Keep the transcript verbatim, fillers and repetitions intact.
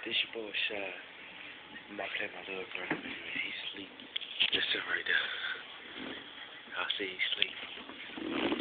This your boy Shy. I'm about to play my little brother, man. He's asleep. Just sit right there. I see he's asleep.